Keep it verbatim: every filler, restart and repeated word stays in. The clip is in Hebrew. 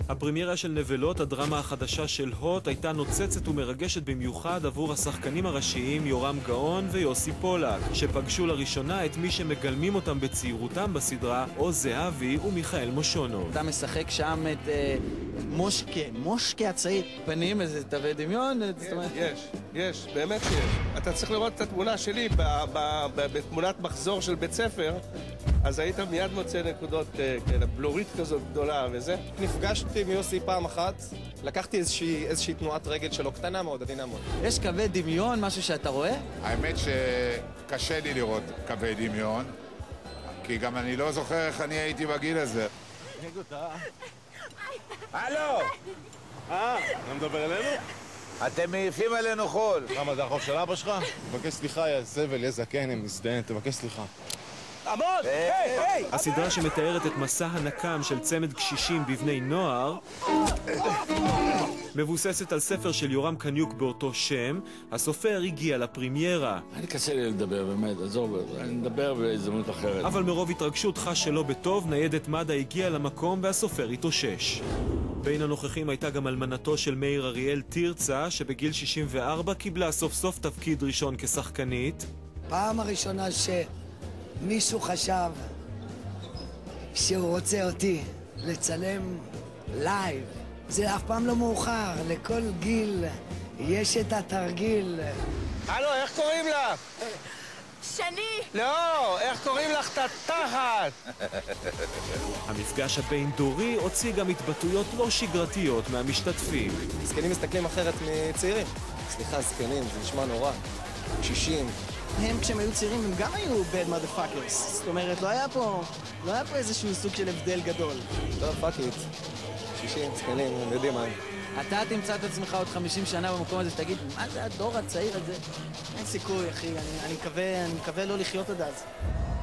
הפרמיירה של נבלות, הדרמה החדשה של הוט, הייתה נוצצת ומרגשת במיוחד עבור השחקנים הראשיים יורם גאון ויוסי פולק, שפגשו לראשונה את מי שמגלמים אותם בצעירותם בסדרה, עוז זהבי ומיכאל מושונוב. אתה משחק שם את אה, מושקה, מושקה הצעיר. פנים, איזה תווי דמיון? יש, יש, יש, באמת יש. אתה צריך לראות את התמונה שלי ב- ב- ב- בתמונת מחזור של בית ספר, אז היית מיד מוצא נקודות, כן, בלורית כזאת גדולה וזה. נפגשתי עם יוסי פעם אחת, לקחתי איזושהי, איזושהי תנועת רגל שלו קטנה מאוד, עדינה מאוד. יש קווי דמיון, משהו שאתה רואה? האמת שקשה לי לראות קווי דמיון, כי גם אני לא זוכר איך אני הייתי בגיל הזה. הלו! אה, אתה מדבר אלינו? אתם מעיפים עלינו חול. למה, זה החוב של אבא שלך? תבקש סליחה, יא זבל, יא זקן, יא מזדיין, תבקש סליחה. עמוד! היי, היי! הסדרה שמתארת את מסע הנקם של צמד קשישים בבני נוער מבוססת על ספר של יורם קניוק באותו שם. הסופר הגיע לפרמיירה, אני קשה לי לדבר, באמת, עזוב, אני מדבר בהזדמנות אחרת. אבל מרוב התרגשות חש שלא בטוב, ניידת מד"א הגיעה למקום והסופר התאושש. בין הנוכחים הייתה גם אלמנתו של מאיר אריאל תרצה, שבגיל שישים וארבע קיבלה סוף סוף תפקיד ראשון כשחקנית. פעם הראשונה שמישהו חשב שהוא רוצה אותי לצלם לייב, זה אף פעם לא מאוחר, לכל גיל יש את התרגיל. הלו, איך קוראים לך? שני! לא, איך קוראים לך את התחת? המפגש הבין-דורי הוציא גם התבטאויות לא שגרתיות מהמשתתפים. זקנים מסתכלים אחרת מצעירים. סליחה, זקנים, זה נשמע נורא. קשישים. הם כשהם היו צעירים הם גם היו bad motherfuckers. זאת אומרת, לא היה פה, לא היה פה איזשהו סוג של הבדל גדול. לא, פאק איט. קשישים, זקנים, הם יודעים מה הם. אתה תמצא את עצמך עוד חמישים שנה במקום הזה ותגיד, מה זה הדור הצעיר הזה? אין סיכוי, אחי, אני, אני מקווה, אני מקווה לא לחיות עד אז.